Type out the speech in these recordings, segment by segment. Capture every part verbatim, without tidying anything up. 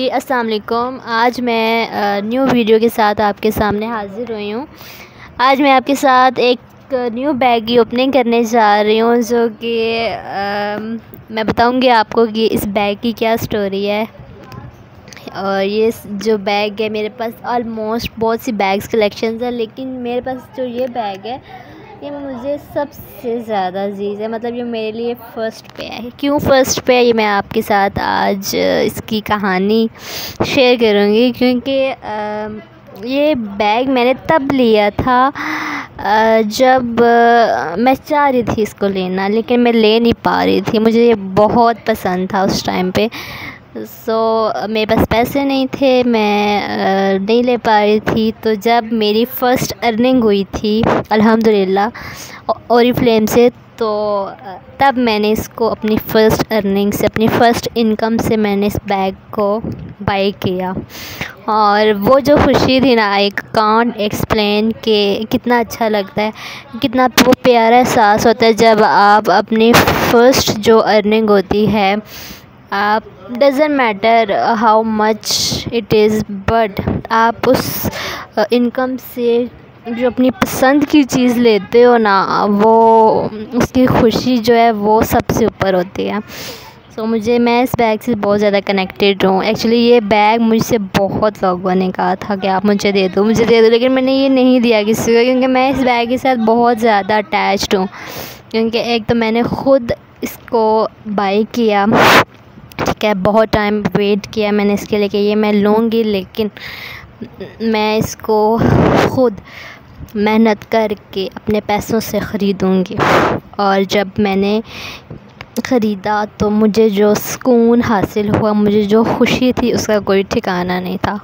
अस्सलाम वालेकुम। आज मैं न्यू वीडियो के साथ आपके सामने हाज़िर हुई हूँ। आज मैं आपके साथ एक न्यू बैग की ओपनिंग करने जा रही हूँ, जो कि मैं बताऊँगी आपको कि इस बैग की क्या स्टोरी है। और ये जो बैग है, मेरे पास ऑलमोस्ट बहुत सी बैग्स कलेक्शंस है, लेकिन मेरे पास जो ये बैग है ये मुझे सबसे ज़्यादा अजीज़ है। मतलब ये मेरे लिए फ़र्स्ट पे है। क्यों फ़र्स्ट पे है, ये मैं आपके साथ आज इसकी कहानी शेयर करूँगी। क्योंकि ये बैग मैंने तब लिया था जब मैं चाह रही थी इसको लेना, लेकिन मैं ले नहीं पा रही थी। मुझे ये बहुत पसंद था उस टाइम पे। सो so, मेरे पास पैसे नहीं थे, मैं नहीं ले पा रही थी। तो जब मेरी फ़र्स्ट अर्निंग हुई थी अल्हम्दुलिल्लाह ओरिफ्लेम से, तो तब मैंने इसको अपनी फ़र्स्ट अर्निंग से, अपनी फ़र्स्ट इनकम से मैंने इस बैग को बाय किया। और वो जो खुशी थी ना, आई कांट एक्सप्लेन कि कितना अच्छा लगता है, कितना वो प्यारा एहसास होता है जब आप अपनी फ़र्स्ट जो अर्निंग होती है, आप doesn't matter how much it is, but आप उस इनकम से जो अपनी पसंद की चीज़ लेते हो ना, वो उसकी खुशी जो है वो सबसे ऊपर होती है। सो so, मुझे मैं इस बैग से बहुत ज़्यादा कनेक्टेड हूँ। एक्चुअली ये बैग मुझसे बहुत लोगों ने कहा था कि आप मुझे दे दो मुझे दे दो लेकिन मैंने ये नहीं दिया किसी को, क्योंकि मैं इस बैग के साथ बहुत ज़्यादा अटैच्ड हूँ। क्योंकि एक तो मैंने ख़ुद इसको बाय किया, ठीक है, बहुत टाइम वेट किया मैंने इसके लिए कि ये मैं लूँगी, लेकिन मैं इसको ख़ुद मेहनत करके अपने पैसों से ख़रीदूँगी। और जब मैंने ख़रीदा तो मुझे जो सुकून हासिल हुआ, मुझे जो खुशी थी, उसका कोई ठिकाना नहीं था।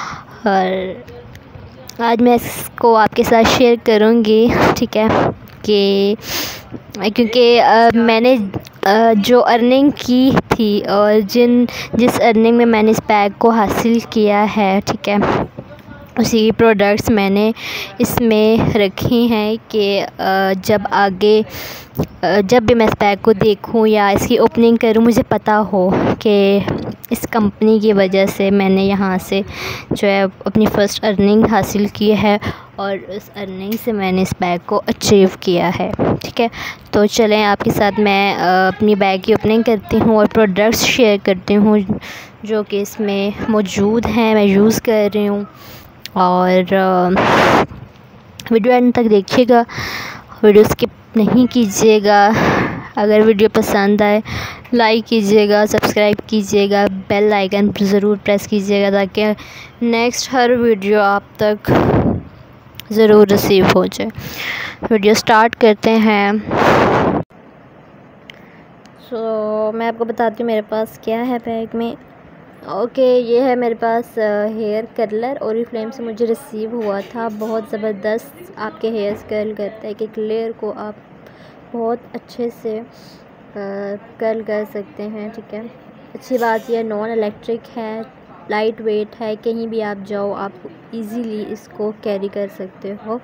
और आज मैं इसको आपके साथ शेयर करूँगी, ठीक है, कि क्योंकि आ, मैंने आ, जो अर्निंग की थी और जिन जिस अर्निंग में मैंने इस बैग को हासिल किया है, ठीक है, उसी प्रोडक्ट्स मैंने इसमें रखी हैं कि जब आगे जब भी मैं इस बैग को देखूं या इसकी ओपनिंग करूं, मुझे पता हो कि इस कंपनी की वजह से मैंने यहाँ से जो है अपनी फ़र्स्ट अर्निंग हासिल की है और उस अर्निंग से मैंने इस बैग को अचीव किया है, ठीक है। तो चलें आपके साथ मैं अपनी बैग की ओपनिंग करती हूँ और प्रोडक्ट्स शेयर करती हूँ जो कि इसमें मौजूद हैं, मैं यूज़ कर रही हूँ। और वीडियो एंड तक देखिएगा, वीडियो स्किप नहीं कीजिएगा। अगर वीडियो पसंद आए लाइक कीजिएगा, सब्सक्राइब कीजिएगा, बेल आइकन पर ज़रूर प्रेस कीजिएगा ताकि नेक्स्ट हर वीडियो आप तक ज़रूर रिसीव हो जाए। वीडियो स्टार्ट करते हैं। सो so, मैं आपको बताती हूँ मेरे पास क्या है बैग में। ओके okay, ये है मेरे पास हेयर कर्लर ओरिफ्लेम से मुझे रिसीव हुआ था। बहुत ज़बरदस्त आपके हेयर्स कर्ल करता है कि क्लियर को आप बहुत अच्छे से कर्ल कर सकते हैं, ठीक है। अच्छी बात यह नॉन इलेक्ट्रिक है, लाइट वेट है, कहीं भी आप जाओ आप इजीली इसको कैरी कर सकते हो।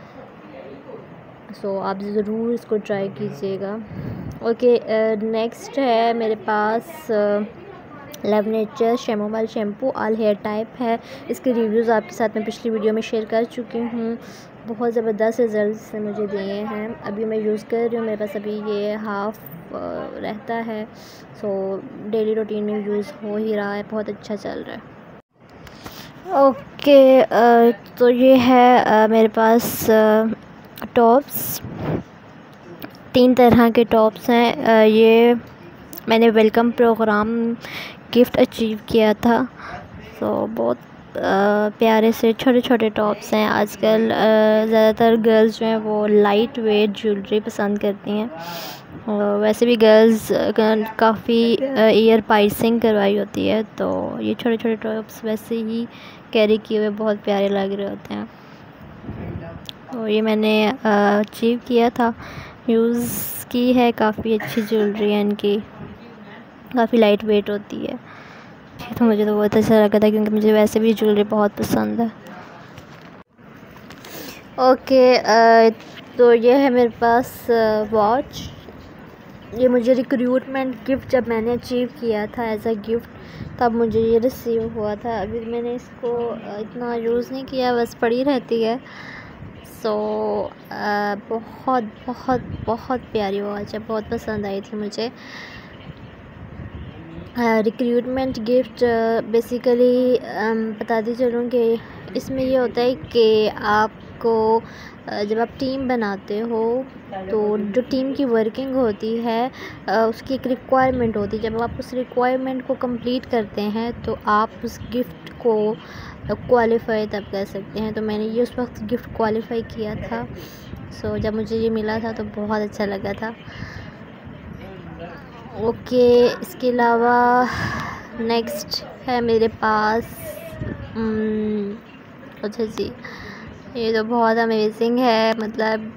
सो so, आप ज़रूर इसको ट्राई कीजिएगा। ओके, नेक्स्ट है मेरे पास love nature shampoo shampoo all hair type है। इसके रिव्यूज़ आपके साथ मैं पिछली वीडियो में शेयर कर चुकी हूँ। बहुत ज़बरदस्त रिजल्ट्स ने मुझे दिए हैं। अभी मैं यूज़ कर रही हूँ, मेरे पास अभी ये हाफ़ रहता है। सो डेली रूटीन में यूज़ हो ही रहा है, बहुत अच्छा चल रहा है। ओके okay, तो ये है आ, मेरे पास टॉप्स, तीन तरह के टॉप्स हैं। आ, ये मैंने वेलकम प्रोग्राम गिफ्ट अचीव किया था। तो बहुत आ, प्यारे से छोटे छोटे टॉप्स हैं। आजकल ज़्यादातर गर्ल्स जो हैं वो लाइट वेट ज्वेलरी पसंद करती हैं। वैसे भी गर्ल्स काफ़ी ईयर पाइसिंग करवाई होती है, तो ये छोटे छोटे टॉप्स वैसे ही कैरी किए हुए बहुत प्यारे लग रहे होते हैं। तो ये मैंने अचीव किया था, यूज़ की है। काफ़ी अच्छी ज्वेलरी है इनकी, काफ़ी लाइट वेट होती है, तो मुझे तो बहुत अच्छा लगा था क्योंकि मुझे वैसे भी ज्वेलरी बहुत पसंद है। ओके okay, तो ये है मेरे पास वॉच। ये मुझे रिक्रूटमेंट गिफ्ट जब मैंने अचीव किया था एज अ गिफ्ट, तब मुझे ये रिसीव हुआ था। अभी मैंने इसको इतना यूज़ नहीं किया, बस पड़ी रहती है। सो बहुत बहुत बहुत प्यारी वॉच है, बहुत पसंद आई थी मुझे। रिक्रूटमेंट गिफ्ट बेसिकली बताती चलूँ कि इसमें ये होता है कि आपको जब आप टीम बनाते हो तो जो टीम की वर्किंग होती है उसकी एक रिक्वायरमेंट होती है। जब आप उस रिक्वायरमेंट को कंप्लीट करते हैं तो आप उस गिफ्ट को क्वालिफाई तब कर सकते हैं। तो मैंने ये उस वक्त गिफ्ट क्वालिफाई किया था। सो जब मुझे ये मिला था तो बहुत अच्छा लगा था। ओके, इसके अलावा नेक्स्ट है मेरे पास, अच्छा जी, ये तो बहुत अमेजिंग है, मतलब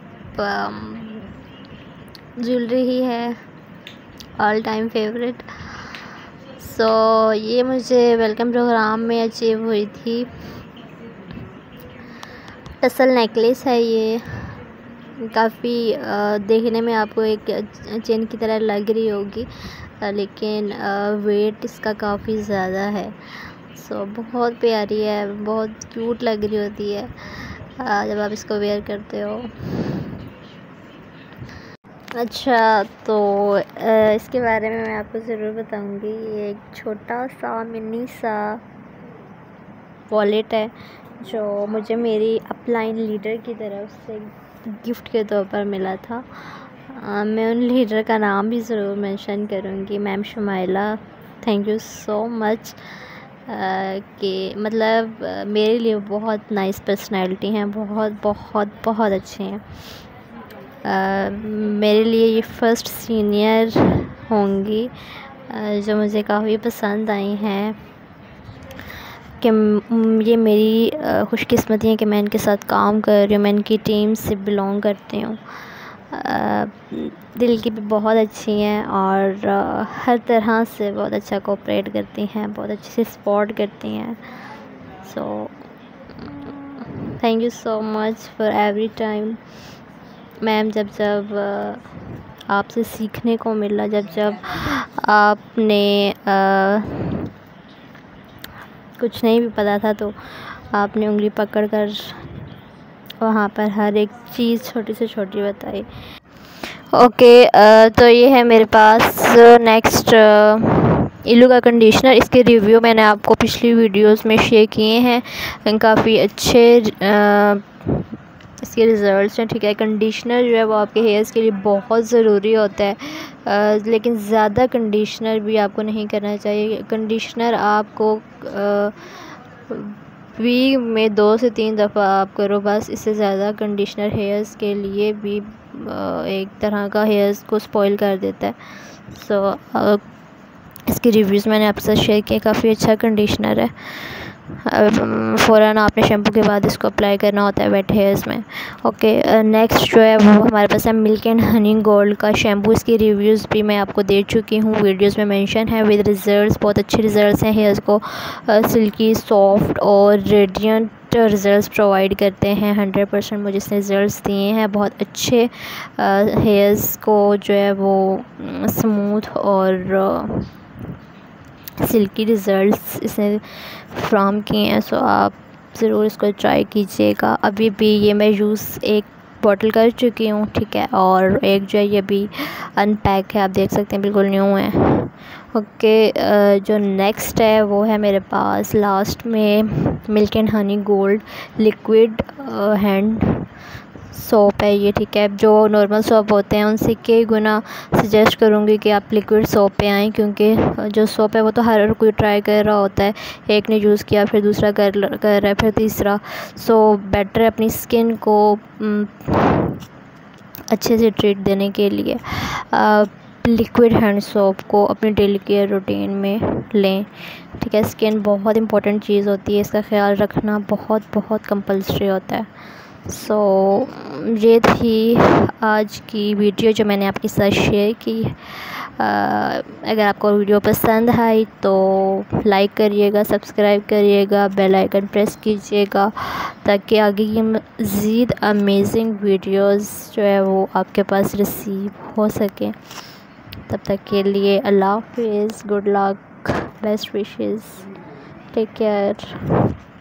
ज्वेलरी ही है, ऑल टाइम फेवरेट। सो ये मुझे वेलकम प्रोग्राम में अचीव हुई थी। टसल नेकलेस है ये, काफ़ी देखने में आपको एक चेन की तरह लग रही होगी, लेकिन वेट इसका काफ़ी ज़्यादा है। सो बहुत प्यारी है, बहुत क्यूट लग रही होती है जब आप इसको वेयर करते हो। अच्छा, तो इसके बारे में मैं आपको ज़रूर बताऊंगी। ये एक छोटा सा मिनी सा वॉलेट है जो मुझे मेरी अपलाइन लीडर की तरफ से गिफ्ट के तौर पर मिला था। आ, मैं उन लीडर का नाम भी ज़रूर मेंशन करूँगी, ma'am Shumaila. Thank you so much कि मतलब मेरे लिए बहुत नाइस पर्सनैलिटी हैं, बहुत बहुत बहुत अच्छे हैं। आ, मेरे लिए ये फ़र्स्ट सीनियर होंगी जो मुझे काफ़ी पसंद आई हैं कि ये मेरी खुशकिस्मती है कि मैं इनके साथ काम कर रही हूँ, मैं इनकी टीम से बिलोंग करती हूँ। दिल की भी बहुत अच्छी हैं और आ, हर तरह से बहुत अच्छा कोऑपरेट करती हैं, बहुत अच्छे से सपोर्ट करती हैं। So thank you so much for every time ma'am. जब जब आपसे सीखने को मिला, जब जब आपने आ, कुछ नहीं भी पता था तो आपने उंगली पकड़ कर वहाँ पर हर एक चीज़ छोटी से छोटी बताई। ओके, तो ये है मेरे पास नेक्स्ट इल्लू का कंडीशनर। इसके रिव्यू मैंने आपको पिछली वीडियोस में शेयर किए हैं, काफ़ी अच्छे आ, इसके रिज़ल्ट्स हैं। ठीक है, कंडीशनर जो है वो आपके हेयर्स के लिए बहुत ज़रूरी होता है, आ, लेकिन ज़्यादा कंडीशनर भी आपको नहीं करना चाहिए। कंडीशनर आपको वीक में दो से तीन दफ़ा आप करो बस, इससे ज़्यादा कंडीशनर हेयर्स के लिए भी आ, एक तरह का हेयर्स को स्पॉइल कर देता है। सो so, इसके रिव्यूज़ मैंने आपके साथ शेयर किए, काफ़ी अच्छा कंडीशनर है। फ़ौरन आपने शैम्पू के बाद इसको अप्लाई करना होता है वेट हेयर्स में। ओके, नेक्स्ट जो है वो हमारे पास है मिल्क एंड हनी गोल्ड का शैम्पू। इसकी रिव्यूज़ भी मैं आपको दे चुकी हूँ, वीडियोस में मेंशन है विद रिज़ल्ट्स। बहुत अच्छे रिज़ल्ट्स हैं, हेयर्स को सिल्की, सॉफ्ट और रेडियंट रिज़ल्ट्स प्रोवाइड करते हैं। हंड्रेड परसेंट मुझे इसने रिज़ल्ट्स दिए हैं, बहुत अच्छे हेयर्स को जो है वो स्मूथ और सिल्की रिज़ल्ट्स इसने फ्राहम किए हैं। सो आप ज़रूर इसको ट्राई कीजिएगा। अभी भी ये मैं यूज़ एक बॉटल कर चुकी हूँ, ठीक है, और एक जो है ये भी अनपैक है, आप देख सकते हैं बिल्कुल न्यू है। ओके, जो नेक्स्ट है वो है मेरे पास लास्ट में milk and honey gold liquid hand soap है ये, ठीक है। जो नॉर्मल सोप होते हैं उनसे कई गुना सजेस्ट करूँगी कि आप लिक्विड सोप पे आएँ, क्योंकि जो सोप है वो तो हर कोई ट्राई कर रहा होता है, एक ने यूज़ किया फिर दूसरा कर कर रहा है फिर तीसरा। सो बेटर है अपनी स्किन को अच्छे से ट्रीट देने के लिए लिक्विड हैंड सोप को अपनी डेली केयर रूटीन में लें, ठीक है। स्किन बहुत इंपॉर्टेंट चीज़ होती है, इसका ख्याल रखना बहुत बहुत कंपल्सरी होता है। सो so, ये थी आज की वीडियो जो मैंने आपके साथ शेयर की। आ, अगर आपको वीडियो पसंद आई तो लाइक करिएगा, सब्सक्राइब करिएगा, बेल आइकन प्रेस कीजिएगा ताकि आगे की मज़ीद अमेजिंग वीडियोस जो है वो आपके पास रिसीव हो सके। तब तक के लिए अल्लाह हाफ़िज़, good luck. Best wishes, take care.